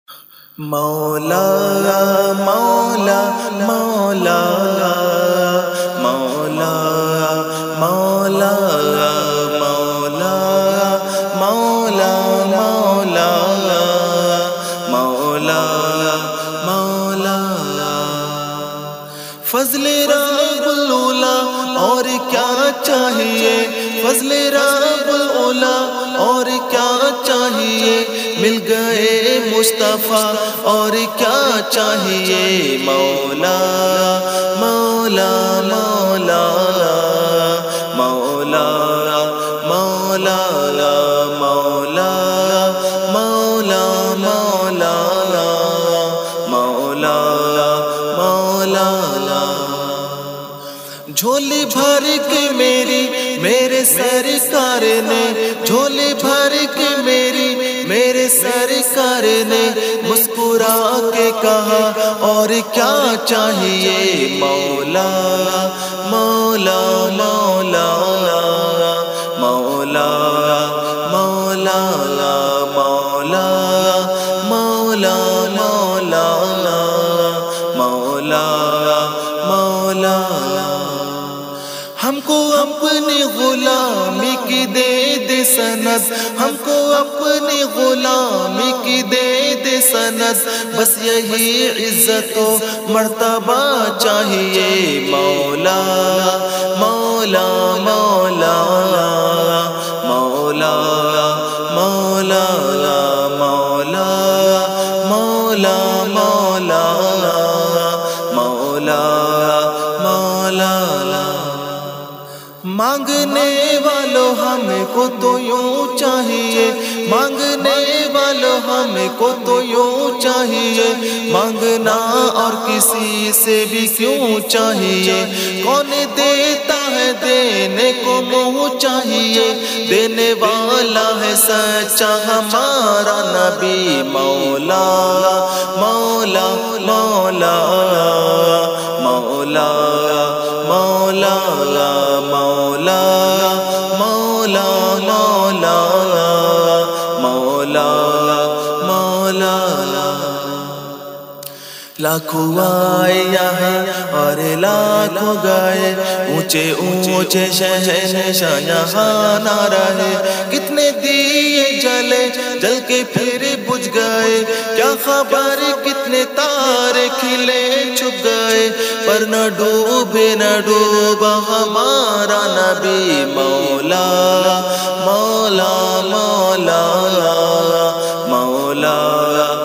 مولا مولا مولا مولا مولا مولا مولا مولا مولا مولا فضل رب العلا اور کیا چاہیے، فضل رب العلا اور کیا چاہیے، مل گئے مصطفیٰ اور کیا چاہیے، مولا مولا مولا مولا مولا مولا مولا مولا مولا مولا جھولی بھر کے میرے سرکار نے، جھولی بھر کے میرے سرکار نے مسکرا کے کہا اور کیا چاہیے، مولا مولا مولا مولا مولا مولا مولا مولا مولا ہم کو اپنی غلامی کی دے سند، ہم کو اپنی غلامی کی دے سند، بس یہی عزت و مرتبہ چاہیے، مولا مولا مولا مولا مولا مولا مولا مولا مولا مولا مانگنے والوں ہم کو تو یوں چاہیے، مانگنے والوں ہم کو تو یوں چاہیے، مانگنا اور کسی سے بھی کیوں چاہیے، کون دیتا ہے دینے کو منہ چاہیے، دینے والا ہے سچا ہمارا نبی، مولا مولا مولا مولا مولا مولا مولا مولا مولا لاکھوں آئے یہاں اور لاکھوں گئے، اونچے اونچے شہنشاہ یہاں نہ رہے، کتنے دیے جلے جل کے پھر بجھ گئے، کیا خبر کتنے تارے کھلے چھپ گئے، پر نہ ڈوبا ہمارا نبی، مولا مولا مولا مولا